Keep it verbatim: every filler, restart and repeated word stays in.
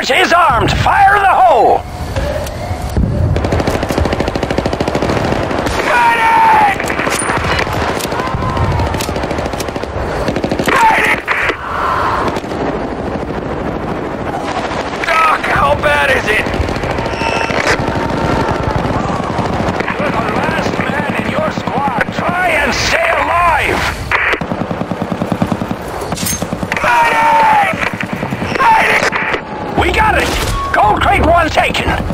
barrage is armed! Fire in the hole! Medic! Medic! Doc, how bad is it? You're the last man in your squad. Try and stay alive! Medic! Medic! We got it! Gold crate one taken!